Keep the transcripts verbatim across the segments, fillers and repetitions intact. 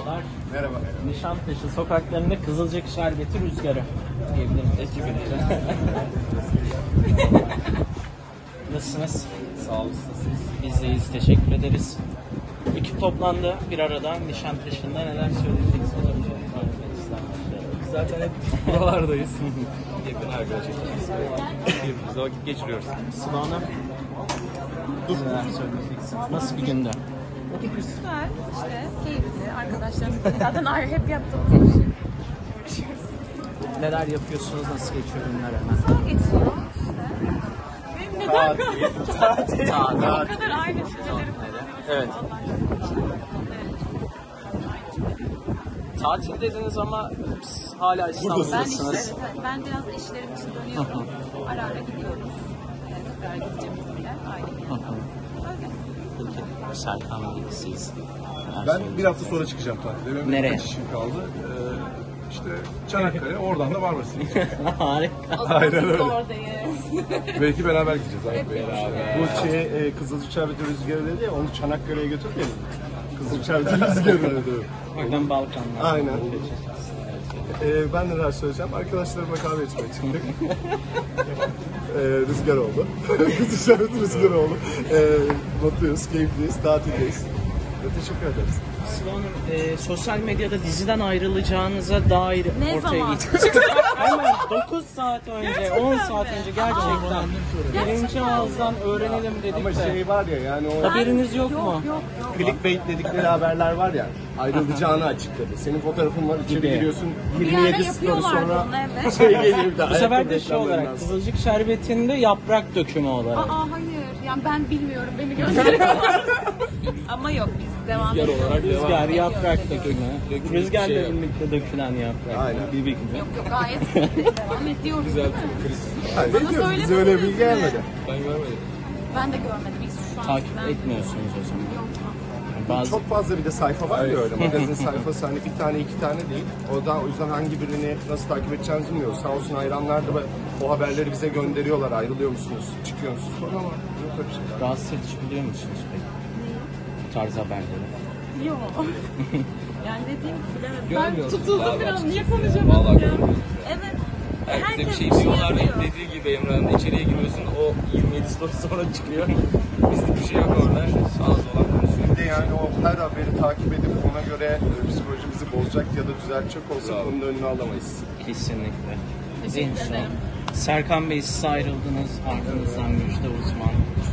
Merhabalar. Merhaba. Nişantaşı sokaklarında Kızılcık Şerbeti Rüzgarı diyebilirim. Teşekkür Nasılsınız? Sağ olun. Biz de iyiyiz. Teşekkür ederiz. Ekip toplandı bir arada. Nişantaşı'nda neler söyleyeceksiniz? Biz zaten hep buralardayız. Yakın arkadaş ekibiz. Birbirimizle vakit geçiriyoruz. Sıla Hanım. Neler söyleyeceksiniz? Nasıl bir gündü? Güzel, işte keyifli. Arkadaşlarımızla zaten ayrı hep yaptığımız bir şey. Neler yapıyorsunuz? Nasıl geçiyor günler hemen? Güzel geçiyor işte. Benim neden Tatil. o kadar aynı şeyleri kullanıyoruz? Evet. Evet. Tatil dediniz ama hala Ben İstanbul'dasınız. işte, evet, ben biraz işlerim için dönüyorum. Ara ara gidiyoruz. Evet, tekrar gideceğimiz bir yer. Aynı bir yer. Öyle. Peki, Serkan Bey, siz? Ben bir hafta sonra çıkacağım tatile. Benim Nereye? birkaç işim kaldı. Ee, işte Çanakkale, oradan da Marmaris'e gideceğim. Harika. O zaman Aynen biz öyle. de oradayız. Belki beraber gideceğiz. Abi. Beraber. Bu şey e, Kızılcık Şerbeti Rüzgarı dedi ya, onu Çanakkale'ye götürmeyelim. Kızılcık Şerbeti Rüzgarı dedi. Oradan Balkanlar. Aynen. E, ben neler söyleyeceğim? Arkadaşlarımla kahve içmeye çıktık. e, rüzgar oldu. Kızılcık Şerbeti Rüzgar oldu. E, mutluyuz, keyifliyiz, tatildeyiz. E, teşekkür ederiz. Sıla Hanım, e, sosyal medyada diziden ayrılacağınıza dair Ne ortaya zaman? gitti. Hemen dokuz saat önce, Gerçekten on mi? saat önce gerçekten. Birinci ağızdan öğrenelim dedik Ama de. şey var ya, yani o Haberiniz yok mu? Yok yok yok. clickbait dedikleri haberler var ya, ayrılacağını açıkladı. Senin fotoğrafın var, içeri Gibi. giriyorsun, Bir yirmi ara yedi story yapıyorlardı sonra bunu, evet. şey geliyor bir daha. Bu sefer ayakkabı de şey reklamlarından olarak, sonra. Kızılcık Şerbeti'nde yaprak dökümü olarak. Aa hayır. Yani ben bilmiyorum. Beni gönderiyorlar. Ama yok biz devam Rüzgar ediyoruz. olarak devam. Rüzgar, yaprak dökümü. Dökümü Rüzgarla şey yok. birlikte dökülen yaprak. Aynen. Bir bir gibi. Yok yok gayet devam ediyoruz. Güzel değil mi? bir kriz. Hayır, Bana ne diyoruz? Bize söylemediniz öyle bilgi mi? gelmedi. Ben görmedim. Ben de görmedim. Biz şu an Takip ben- etmiyorsunuz o zaman. Yok. Bazı Çok fazla bir de sayfa var ya öyle, magazin sayfası, hani bir tane iki tane değil. O da o yüzden hangi birini nasıl takip edeceğimizi bilmiyoruz. Sağ olsun hayranlar da o haberleri bize gönderiyorlar. Ayrılıyor musunuz, çıkıyor musunuz falan ama yok öyle bir şey. rahatsız edici biliyor musunuz peki? Bu tarz haberleri. Yok. Yani ne diyeyim ki bilemedim. Ben Görmüyoruz. tutuldum Vallahi biraz. ben Niye tutuldum. konuşamadım Vallahi ya? görmüyoruz. Evet. Herkese bir Herkes şey bir şey diyorlar ve yazıyor. dediği gibi Emrah'ın içeriye giriyorsun, o yirmi yedi story sonra çıkıyor. Bizde bir şey yok orada. Az olan konuşuyor. Bir de yani o her haberi takip edip ona göre e, psikolojimizi bozacak ya da düzeltecek olsak Bravo. onun önünü alamayız. Kesinlikle. Teşekkür En son. ederim. Serkan Bey, siz ayrıldınız. Ardınızdan Müjde Uzman.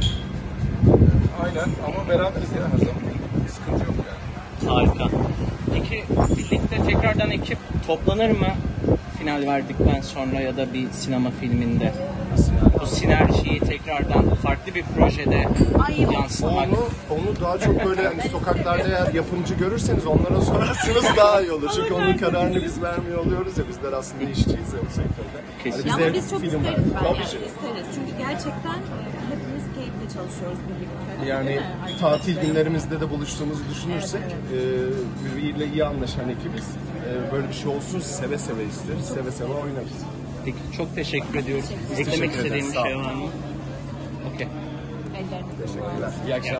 Aynen ama beraberiz ya her zaman. Bir sıkıntı yok yani. Harika. Peki birlikte tekrardan ekip toplanır mı? Final verdikten sonra ya da bir sinema filminde. Bu sinerjiyi tekrardan farklı bir projede Ay, yok. yansıtmak. Onu, onu daha çok böyle hani sokaklarda eğer yapımcı görürseniz onlara sorarsanız daha iyi olur. Çünkü onun kararını biz vermiyor oluyoruz ya, bizler aslında işçiyiz ya bu sektörde. Kesin. Ya bize ama biz çok film isteriz verdi. ben Tabii yani ki. isteriz. Çünkü gerçekten e, hepimiz keyifle çalışıyoruz birlikte. Yani Değil mi? tatil Arkadaşlarım. günlerimizde de buluştuğumuzu düşünürsek e, birbiriyle iyi anlaşan ekibiz. E, böyle bir şey olsun seve seve isteriz, seve seve oynarız. Peki, çok teşekkür ediyoruz. Eklemek teşekkür ederiz. istediğim bir Sağ şey olun. var mı? Okey. Ellerinize sağlık. Teşekkürler. İyi akşamlar.